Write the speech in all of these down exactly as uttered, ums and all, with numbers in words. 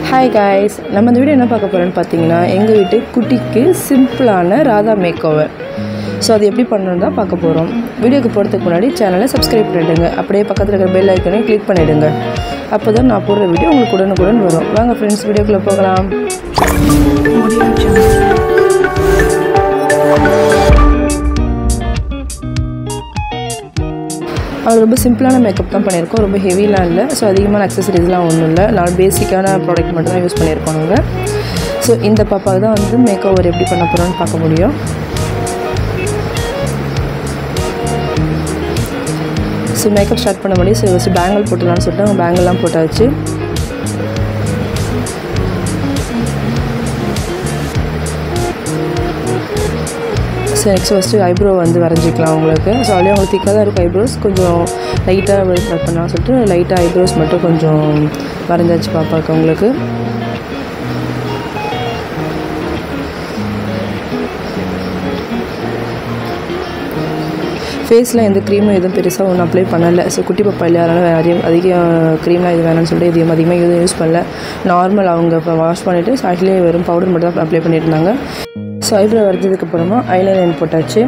Hi guys, நம்ம இந்த video என்ன பார்க்க போறோம்னு பாத்தீங்கன்னா எங்க வீட்டு குட்டிக்கு சிம்பிளான ராதா மேக் ஓவர். சோ அது எப்படி பண்ணனும்னு தான் பார்க்க போறோம். வீடியோக்கு போறதுக்கு முன்னாடி சேனலை சப்ஸ்கிரைப் பண்ணிடுங்க. அப்படியே பக்கத்துல இருக்கிற பெல் ஐகானை கிளிக் பண்ணிடுங்க. அப்பதான் நான் போடுற வீடியோ உங்களுக்கு உடனுக்குடன் வரும். வாங்க फ्रेंड्स வீடியோக்குள்ள போகலாம். அது ரொம்ப சிம்பிளான மேக்கப் தான் பண்ணியிருக்கோம். ரொம்ப ஹெவிலாம் இல்லை. ஸோ அதிகமான அக்சசரிஸ்லாம் ஒன்றும் இல்லை. நான் பேசிக்கான ப்ராடக்ட் மட்டும் தான் யூஸ் பண்ணியிருக்கோம் நாங்கள். ஸோ இந்த பாப்பாவுக்கு தான் வந்து மேக் ஓவர் எப்படி பண்ண போகிறோன்னு பார்க்க முடியும். ஸோ மேக்கப் ஸ்டார்ட் பண்ண முடியும். ஸோ ஃபஸ்ட்டு பேங்கிள் போட்டுடலான்னு சொல்லிட்டு அவங்க பேங்கிள்லாம் போட்டாச்சு. ஸோ நெக்ஸ்ட் ஃபஸ்ட்டு ஐப்ரோ வந்து வரைஞ்சிக்கலாம் உங்களுக்கு. ஸோ அப்படியே உங்களுக்கு திக்காக தான் இருக்கும் ஐப்ரோஸ். கொஞ்சம் லைட்டாக கட் பண்ணலாம் சொல்லிட்டு லைட்டாக ஐப்ரோஸ் மட்டும் கொஞ்சம் வரைஞ்சாச்சு பாப்பாவுக்கு உங்களுக்கு. ஃபேஸில் எந்த க்ரீமும் எதுவும் பெருசாக ஒன்றும் அப்ளை பண்ணலை. ஸோ குட்டி பாப்பா இல்லை, அதனால் அதிகம் அதிகம் க்ரீம்லாம் இது வேணும்னு சொல்லிட்டு இதையும் அதிகமாக எதுவும் யூஸ் பண்ணல. நார்மல் அவங்க இப்போ வாஷ் பண்ணிவிட்டு சாட்டிலே வெறும் பவுடர் மட்டும் தான் அப்ளை பண்ணியிருந்தாங்க. ஸோ ஐப்ரோ வரைஞ்சதுக்கப்புறமா ஐலைனர் போட்டாச்சு.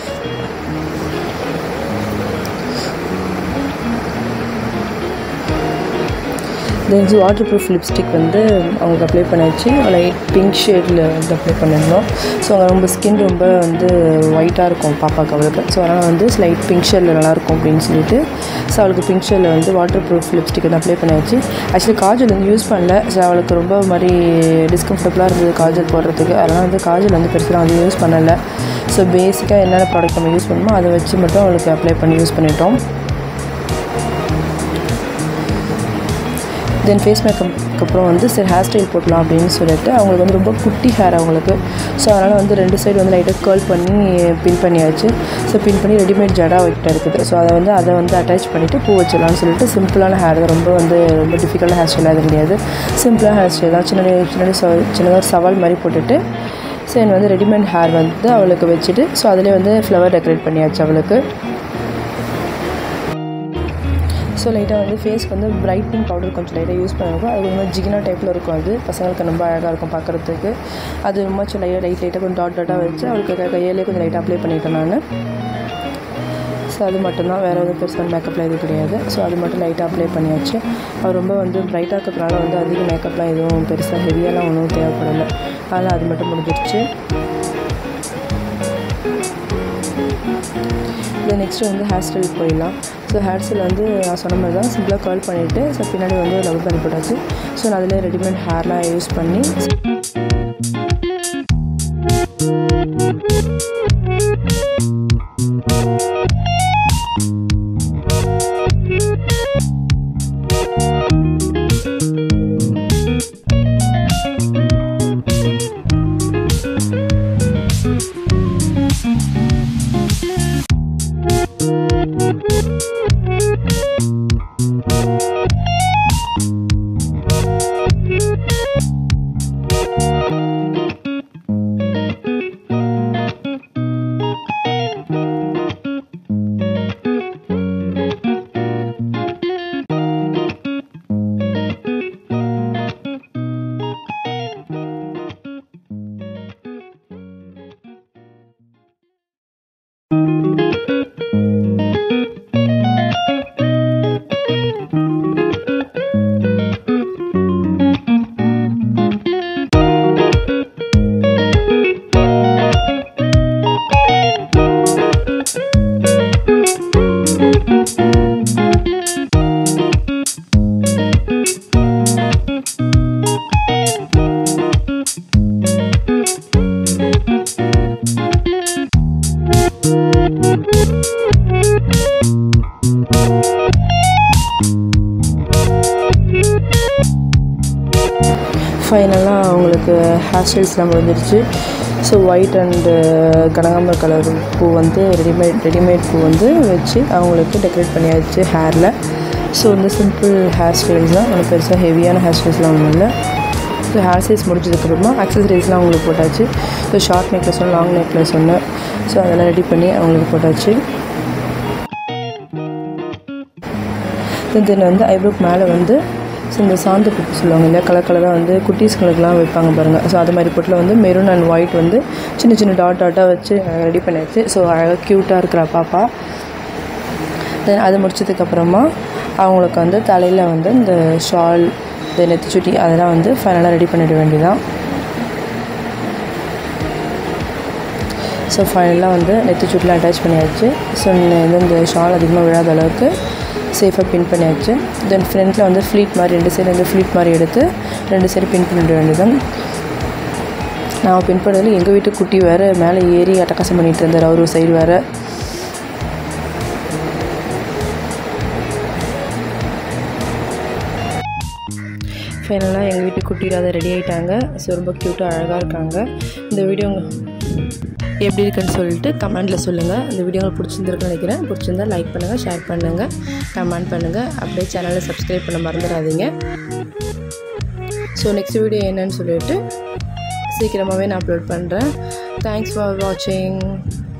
தென் வாட்டர் ப்ரூஃப் லிப்ஸ்டிக் வந்து அவங்களுக்கு அப்ளை பண்ணியாச்சு. லைட் பிங்க் ஷேடில் வந்து அப்ளை பண்ணியிருந்தோம். ஸோ அவங்க ரொம்ப ஸ்கின் ரொம்ப வந்து ஒயிட்டாக இருக்கும் பாப்பாவுக்கு அவளுக்கு. ஸோ அதனால் வந்து லைட் பிங்க் ஷேடில் நல்லாயிருக்கும் அப்படின்னு சொல்லிட்டு ஸோ அவளுக்கு பிங்க் ஷேடில் வந்து வாட்டர் ப்ரூஃப் லிப்ஸ்டிக் வந்து அப்ளை பண்ணியாச்சு. ஆக்சுவலி காஜல் வந்து யூஸ் பண்ணல. ஸோ அவளுக்கு ரொம்ப மாதிரி டிஸ்கம்ஃபர்டபுளாக இருந்தது காஜல் போடுறதுக்கு. அதனால் வந்து காஜல் வந்து பெருசாக வந்து யூஸ் பண்ணலை. ஸோ பேசிக்காக என்னென்ன ப்ராடக்ட் நம்ம யூஸ் பண்ணணுமோ அதை வச்சு மட்டும் அவளுக்கு அப்ளை பண்ணி யூஸ் பண்ணிட்டோம். தென் ஃபேஸ் மேக்கப்புக்கு அப்புறம் வந்து சரி ஹேர் ஸ்டைல் போடலாம் அப்படின்னு சொல்லிட்டு அவங்களுக்கு வந்து ரொம்ப குட்டி ஹேர் அவங்களுக்கு. ஸோ அதனால் வந்து ரெண்டு சைடு வந்து லைட்டாக கேர்ள் பண்ணி பின் பண்ணியாச்சு. ஸோ பின் பண்ணி ரெடிமேட் ஜடா வைக்கிட்ட இருக்குது. ஸோ அதை வந்து அதை வந்து அட்டாச் பண்ணிவிட்டு பூ வச்சிடலாம்னு சொல்லிட்டு சிம்பிளான ஹேர் தான். ரொம்ப வந்து ரொம்ப டிஃபிகல்ட்டான ஹேர் ஸ்டைலாக அது கிடையாது. சிம்பிளான ஹேர் ஸ்டைல் தான். சின்ன சின்ன சின்னதாக ஒரு சவால் மாதிரி போட்டுட்டு ஸோ எனக்கு வந்து ரெடிமேட் ஹேர் வந்து அவளுக்கு வச்சுட்டு ஸோ அதிலே வந்து ஃப்ளவர் டெக்கரேட் பண்ணியாச்சு அவளுக்கு. ஸோ லைட்டாக வந்து ஃபேஸ்க்கு வந்து பிரைட்னிங் பவுடர் கொஞ்சம் லைட்டாக யூஸ் பண்ணிருக்கோம். அது ரொம்ப ஜிகினா டைப்பில் இருக்கும். அது பசங்களுக்கு ரொம்ப அழகாக இருக்கும் பார்க்குறதுக்கு. அது ரொம்ப லைட்டாக லைட் லைட்டாக கொஞ்சம் டாட் டாட்டாக வச்சு அவளுக்கு கையிலே கொஞ்சம் லைட்டாக அப்ளை பண்ணிட்டேன் நான். ஸோ அது மட்டும்தான், வேறு எதுவும் பெருசாக மேக்கப்லாம் எதுவும் கிடையாது. ஸோ அது மட்டும் லைட்டாக அப்ளை பண்ணியாச்சு. அவர் ரொம்ப வந்து பிரைட்டாக இருக்கிறதுனால வந்து அதிக மேக்கப்லாம் எதுவும் பெருசாக ஹெவியாலாம் ஒன்றும் தேவைப்படலை. அதனால் அது மட்டும் முடிஞ்சிடுச்சு. இது நெக்ஸ்ட்டு வந்து ஹேர் ஸ்டைல் போயிடலாம். ஸோ ஹேர் ஸ்டைல் வந்து நான் சொன்ன மாதிரி தான் சிம்பிளாக கர்ல் பண்ணிவிட்டு ஸோ பின்னாடி வந்து லவ் பண்ணி போட்டாச்சு. ஸோ நான் அதில் ரெடிமேட் ஹேர்லாம் யூஸ் பண்ணி ஃபைனலாக அவங்களுக்கு ஹேர் ஸ்டைல்ஸ்லாம் முடிஞ்சிருச்சு. ஸோ ஒயிட் அண்டு கனகாம்பர கலர் பூ வந்து ரெடிமேட் ரெடிமேட் பூ வந்து வச்சு அவங்களுக்கு டெக்கரேட் பண்ணியாச்சு ஹேரில். ஸோ வந்து சிம்பிள் ஹேர் ஸ்டைல்ஸ் தான். அவங்களுக்கு பெருசாக ஹெவியான ஹேர் ஸ்டைல்ஸ்லாம் ஒன்றும் இல்லை. ஸோ ஹேர் சைஸ் முடிஞ்சதுக்கப்புறமா அக்சசரிஸ்லாம் அவங்களுக்கு போட்டாச்சு. ஸோ ஷார்ட் நெக்லஸ் ஒன்று, லாங் நெக்லஸ் ஒன்று, ஸோ அதெல்லாம் ரெடி பண்ணி அவங்களுக்கு போட்டாச்சு. தென் வந்து ஐப்ரோக்கு மேலே வந்து ஸோ இந்த சாந்து பொட்டு சொல்லுவாங்க இல்லையா, கலர் கலராக வந்து குட்டீஸ்களுக்கெலாம் வைப்பாங்க பாருங்கள். ஸோ அது மாதிரி பொட்டில் வந்து மெரூன் அண்ட் ஒயிட் வந்து சின்ன சின்ன டாட் டாட்டாக வச்சு ரெடி பண்ணியாச்சு. ஸோ அழகாக க்யூட்டாக இருக்கிற பாப்பா. தென் அது முடிச்சதுக்கப்புறமா அவங்களுக்கு வந்து தலையில் வந்து இந்த ஷால், இந்த நெத்திச்சுட்டி அதெல்லாம் வந்து ஃபைனலாக ரெடி பண்ணிட வேண்டியதான். ஸோ ஃபைனலாக வந்து நெத்திச்சுட்டிலாம் அட்டாச் பண்ணியாச்சு. ஸோ வந்து இந்த ஷால் அதிகமாக விழாத அளவுக்கு சேஃபாக பின் பண்ணியாச்சு. தென் ஃப்ரண்ட்டில் வந்து ஃப்ளீட் மாதிரி ரெண்டு சைடு வந்து ஃப்ளீட் மாதிரி எடுத்து ரெண்டு சைடு பின் பண்ணிட வேண்டியதான். நான் பின் பண்ணதில் எங்கள் வீட்டு குட்டி வேறு மேலே ஏறி அட்டகாசம் பண்ணிகிட்டு இருந்தார், அவர் ஒரு சைடு வேறு. ஃபைனலாக எங்கள் வீட்டு குட்டியில் அதை ரெடி ஆகிட்டாங்க. ஸோ ரொம்ப க்யூட்டாக அழகாக இருக்காங்க. இந்த வீடியோ எப்படி இருக்குன்னு சொல்லிட்டு கமெண்ட்டில் சொல்லுங்கள். இந்த வீடியோ உங்களுக்கு பிடிச்சிருந்துருக்குன்னு நினைக்கிறேன். பிடிச்சிருந்தா லைக் பண்ணுங்கள், ஷேர் பண்ணுங்கள், கமெண்ட் பண்ணுங்கள். அப்படியே சேனலை சப்ஸ்கிரைப் பண்ண மறந்துடாதீங்க. ஸோ நெக்ஸ்ட் வீடியோ என்னன்னு சொல்லிட்டு சீக்கிரமாகவே நான் அப்லோட் பண்ணுறேன். தேங்க்ஸ் ஃபார் வாட்சிங்.